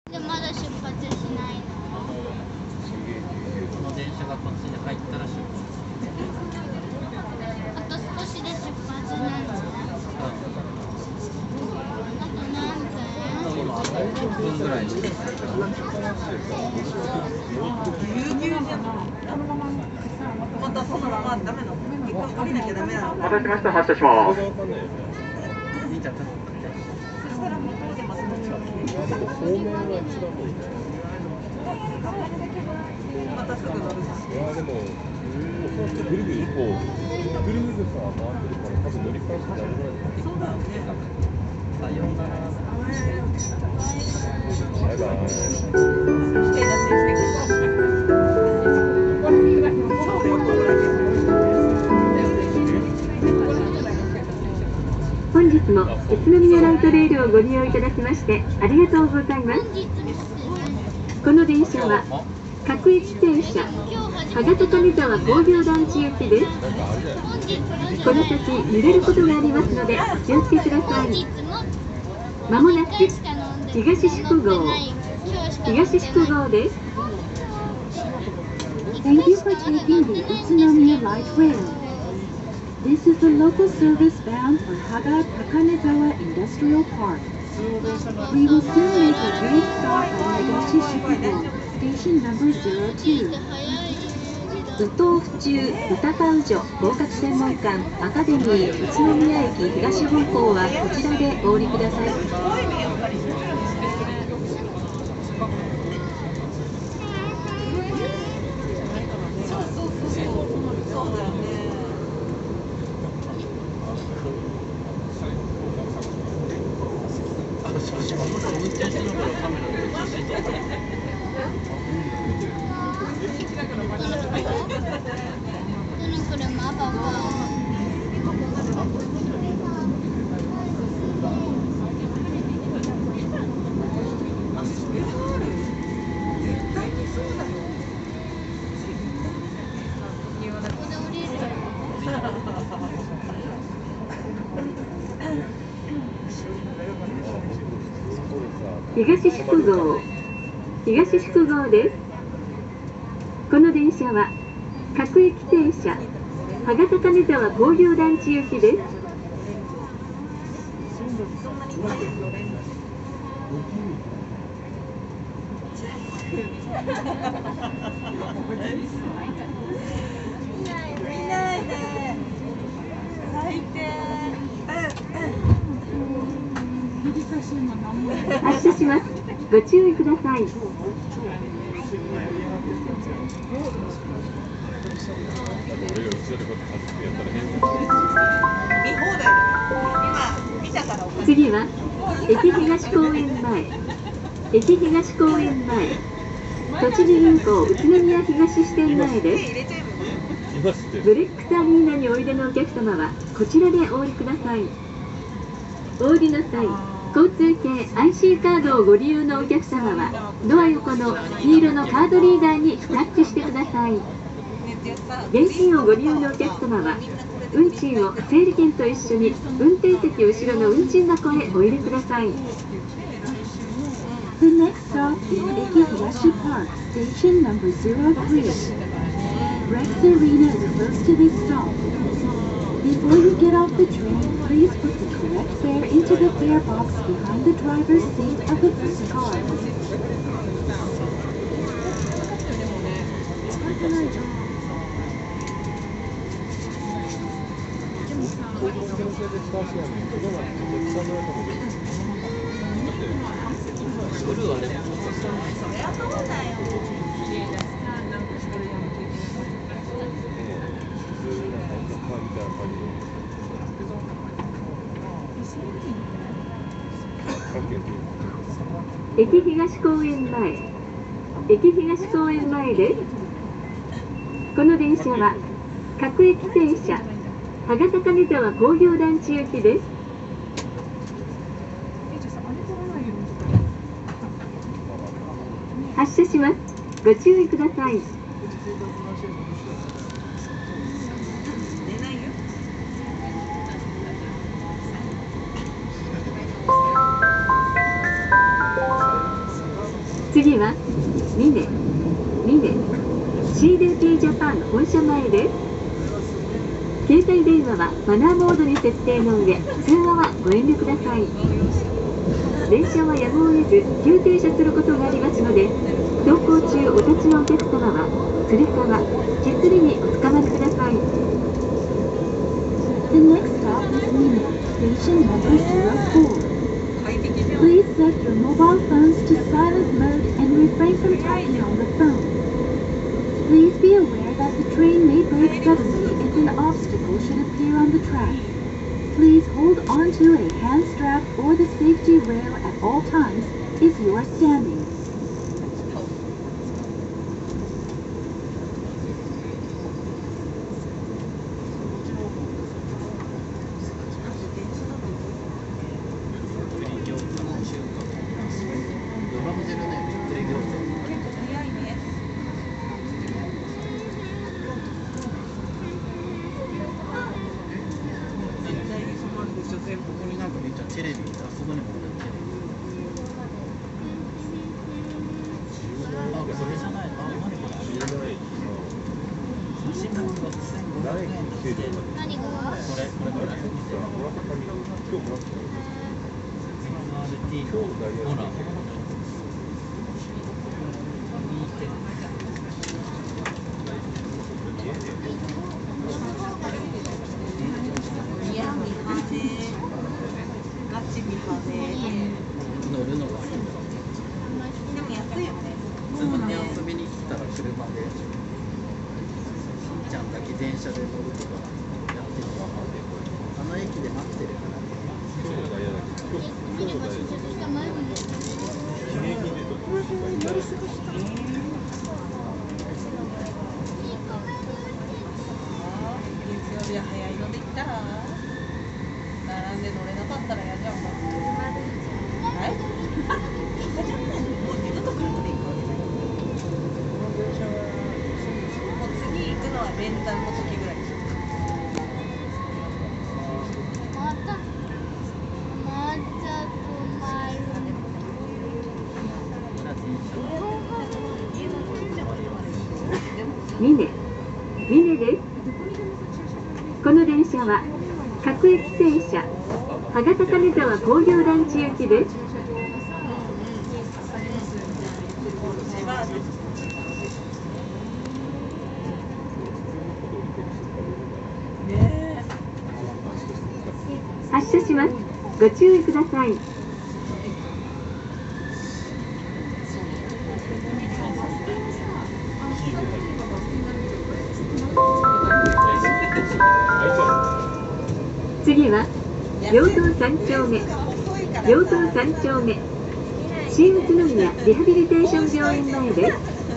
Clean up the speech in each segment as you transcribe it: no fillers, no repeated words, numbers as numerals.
でまだ出発しないの。 この電車がこっちに入ったら出発。 あと少しで出発なんだ。あと何分？ 今10分ぐらいです。 またそのままダメなの。降りなきゃダメなの。 お待たせしました。発車します。 見ちゃった。 そしたらもう降りてます。またすぐ乗る。 いやでも、ぐるぐるこうぐるぐるさ回ってるから多分乗り換えして大丈夫なんですよ。 そうだよね。 さようなら。 バイバイ。 手出して本日も宇都宮ライトレールをご利用いただきましてありがとうございます。この電車は各駅停車羽形金沢工業団地行きです。この先揺れることがありますのでお気をつけください。まもなく東宿号です。 Thank you for taking the Utsunomiya Light Rail. This is a local service bound for Haga Takanezawa Industrial Park. We will soon make a brief stop at Higashi Shukugo, station number 02. 宇東府中歌川女合格専門館アカデミー宇都宮駅東方向はこちらでお降りください。東宿号です。この電車は各駅停車羽形金沢工業団地行きです。発車します。ご注意ください。次は駅東公園前栃木銀行宇都宮東支店前です。ブレックスアリーナにおいでのお客様はこちらでお降りください。お降りの際交通系 IC カードをご利用のお客様はドア横の黄色のカードリーダーにタッチしてください。現金をご利用のお客様は運賃を整理券と一緒に運転席後ろの運賃箱へお入れください。 The next stop is Eki Higashi Park, station number 03. Rex Arena is close to this stop. Before you get off the train, please put the correct fare into the fare box behind the driver's seat of the first car. 駅東公園前です。この電車は各駅停車羽形金沢工業団地行きです。発車します。ご注意ください。 次はミネ CDP ジャパン本社前です。携帯電話はマナーモードに設定の上、通話はご遠慮ください。電車はやむを得ず急停車することがありますので、走行中お立ちのお客様はつり革、手すりにおつかまりください。 The next stop is Mine, station number 04. 快適じゃん。 Please set your mobile phones to silent mode and refrain from talking on the phone. Please be aware that the train may break suddenly if an obstacle should appear on the track. Please hold on to a hand strap or the safety rail at all times if you are standing. テレビ、あそこにもテレビ。あ、これじゃない。あ、何これ。新聞6500円だって。 何が？ これ。MRT のほら。乗るのが好きだ。 でも安いよね。 普通に遊びに来たら車で、しんちゃんだけ電車で乗るとかやってるのは、あの駅で待ってるからね。 ミネが就職した前に月曜日は早いのできたら並んで乗れなかったら嫌じゃん。はい。もう二度と来るのでいいか。もう次行くのは連弾の時ぐらいでしょ。 また止まる。 ミネです。この電車は各駅停車羽形金沢工業団地行きです。発車します。ご注意ください。次は両党3丁目新宇都宮リハビリテーション病院前です。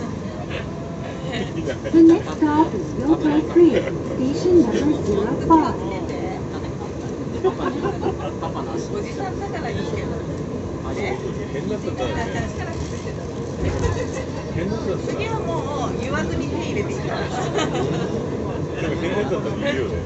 The next stop is Yokai 3, station number 05. パパの足。 おじさんだからいいけど。 変だったら次はもう言わずに手入れていいから。 でも変だったら言うよね。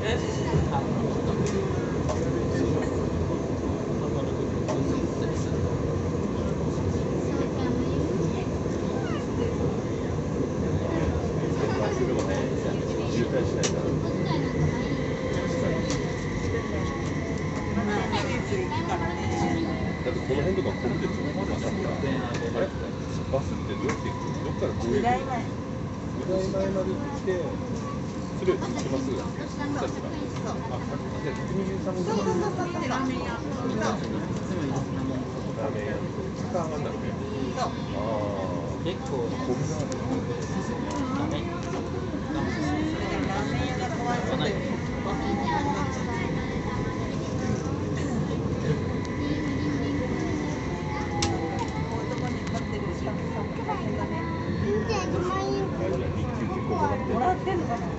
だってこの辺とか混んでるのまさかあれバスってどうやって行くの？どっからこういうぐらい前。 ぐらい前まで行ってそれを行きますが確かあ、じゃあ123分ラーメン屋。 ラーメン屋時間上がんだっけ？ そう。 あ結構あ、こんなダメ。 ラーメン屋が怖いので。もらってんのかな。